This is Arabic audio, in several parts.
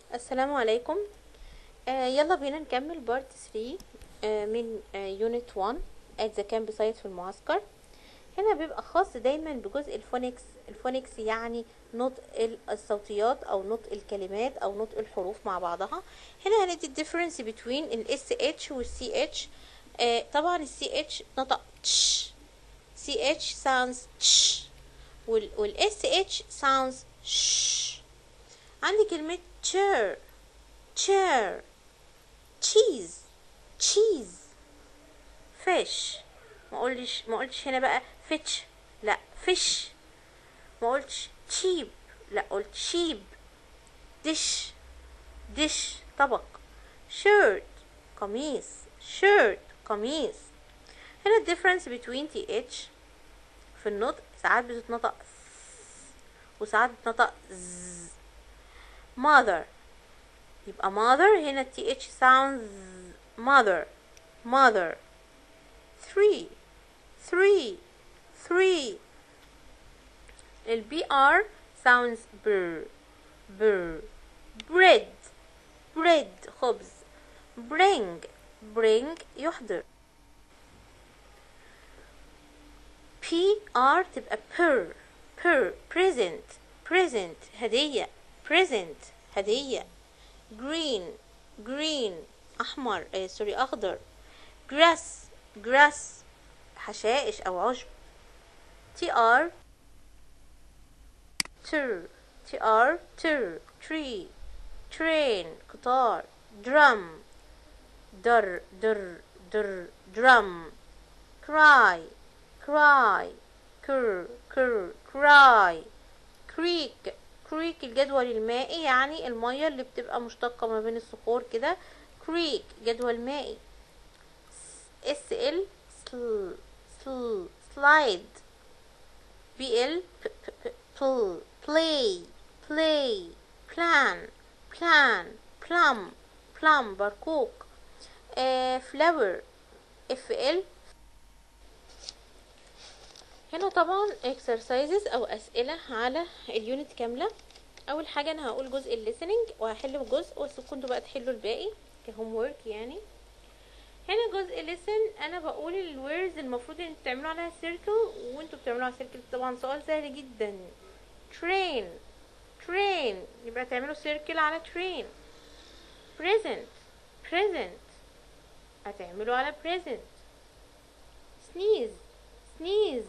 السلام عليكم. يلا بينا نكمل بارت 3 من يونت 1 at the campsite في المعسكر. هنا بيبقى خاص دايما بجزء الفونكس يعني نطق الصوتيات او نطق الكلمات او نطق الحروف مع بعضها. هنا هندي الديفرنس between ال SH وال CH. طبعا ال CH نطق تش، CH sounds تش، وال SH sounds ش. عندي كلمة chair cheese fish. ما قلتش هنا بقى fitch، لا fish. ما قلتش cheap، لا قلت sheep. dish طبق. shirt قميص. هنا الديفرنس between th في النطق، ساعات بتتنطق وساعات بتتنطق ز. mother يبقى mother، هنا th sounds mother. three ال br sounds br. bread خبز. bring يحضر. pr تبقى per present هدية. green احمر اخضر. grass حشائش او عشب. tr tree train قطار. drum drum. cry cry. creek الجدول المائي يعني المية اللي بتبقى مشتقة ما بين الصخور كده. creek جدول مائي. sl slide. bl play plum برقوق. flower fl. هنا طبعا exercises او اسئله على اليونت كامله. اول حاجه انا هقول جزء الليسننج وهحل جزء، بس كنتوا بقى تحلوا الباقي كهوم وورك يعني. هنا جزء listen انا بقول الوردز المفروض ان تعملوا عليها سيركل، وانتوا بتعملوا على سيركل. طبعا سؤال سهل جدا. train يبقى تعملوا سيركل على train. present هتعملوا على present. sneeze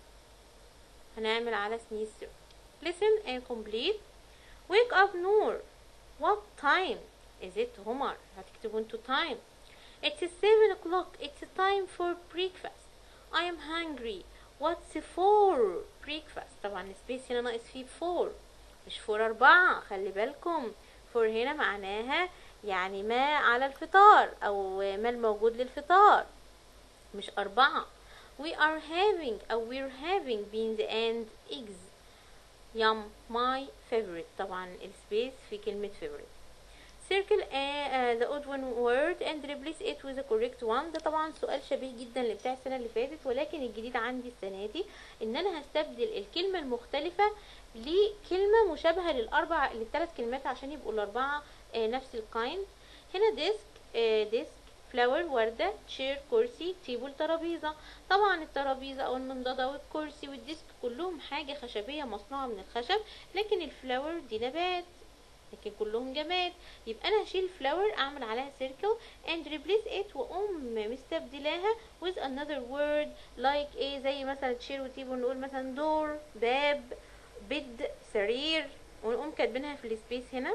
هنعمل على sneeze. listen and complete. wake up نور. what time is it عمر؟ هتكتبوا انتوا time. it's 7 o'clock. it's time for breakfast. I am hungry. what's for breakfast؟ طبعا السبيس هنا ناقص فيه for، مش for 4. خلي بالكم for هنا معناها يعني ما على الفطار او ما الموجود للفطار، مش 4. we are having beans and eggs. yum my favorite. طبعا السبيس في كلمة favorite. circle the odd one word and replace it with the correct one. ده طبعا سؤال شبيه جدا اللي بتاع السنة اللي فاتت، ولكن الجديد عندي السنة دي ان انا هستبدل الكلمة المختلفة لكلمة مشابهة للثلاث كلمات عشان يبقوا الاربعة نفس الكايند. هنا ديسك فلاور وردة. تشير كرسي. تيبل ترابيزة. طبعا الترابيزة او المنضدة والكرسي والديسك كلهم حاجة خشبية مصنوعة من الخشب، لكن الفلاور دي نبات، لكن كلهم جماد. يبقى انا هشيل فلاور اعمل عليها سيركل and replace it واقوم مستبدلاها with another word like ايه، زي مثلا تشير وتيبل نقول مثلا دور، باب، بيد، سرير، ونقوم كاتبينها في السبيس هنا.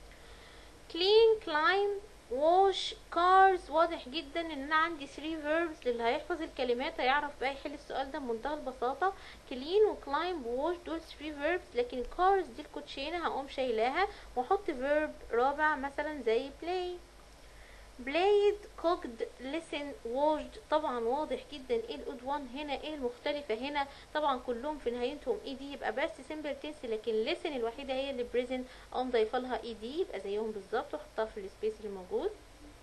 clean climb wash cars. واضح جدا ان انا عندي 3 verbs. اللي هيحفظ الكلمات هيعرف بقى يحل السؤال ده بمنتهى البساطة. clean و climb و wash دول 3 verbs، لكن cars دي الكوتشينة هقوم شايلاها واحط verb رابع مثلا زي play. played cooked listened washed. طبعا واضح جدا ايه الاود وان هنا، ايه المختلفة هنا. طبعا كلهم في نهايتهم اي دي، يبقى بس simple tense، لكن listen الوحيدة هي اللي present اقوم ضايفه لها اي دي، يبقى زيهم بالظبط واحطها في السبيس اللي موجود.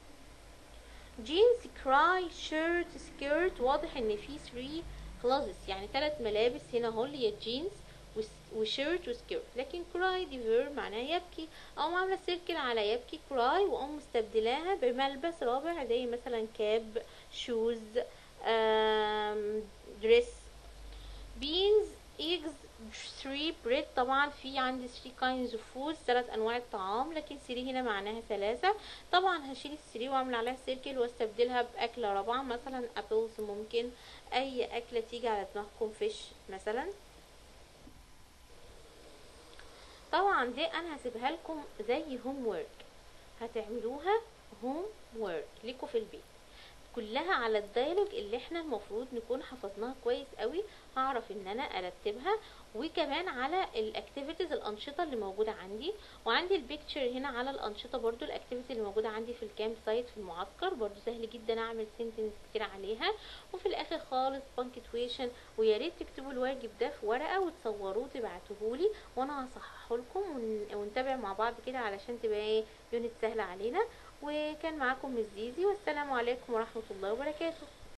jeans cry shirt skirt. واضح ان في 3 clothes يعني 3 ملابس هنا اهو اللي هي jeans وشيرت وسكيرت. لكن كراي دي فيرب معناها يبكي، او عامله سيركل على يبكي كراي واقوم مستبدلاها بملبس رابع زي مثلا كاب، شوز، دريس. beans eggs 3 bread. طبعا في عندي 3 kinds of food 3 انواع الطعام، لكن 3 هنا معناها 3. طبعا هشيل ال 3 واعمل عليها سيركل واستبدلها باكله رابعه مثلا apples. ممكن اي اكله تيجي على دماغكم، فيش مثلا. طبعا دي انا هسيبها لكم زي هوم وورك، هتعملوها هوم وورك ليكوا في البيت، كلها على الديالوج اللي احنا المفروض نكون حفظناها كويس قوي. هعرف ان انا ارتبها، وكمان على الاكتيفيتيز الانشطه اللي موجوده عندي. وعندي البيكتشر هنا على الانشطه برضو، الاكتيفيتي اللي موجوده عندي في الكامب سايت في المعسكر برضو سهل جدا اعمل سنتنس كتير عليها. وفي الاخر خالص بانكتويشن. ويا ريت تكتبوا الواجب ده في ورقه وتصوروه وتبعتوهولي، وانا هصححه لكم ونتابع مع بعض كده علشان تبقى ايه يونت سهله علينا. وكان معاكم مس زيزي، والسلام عليكم ورحمة الله وبركاته.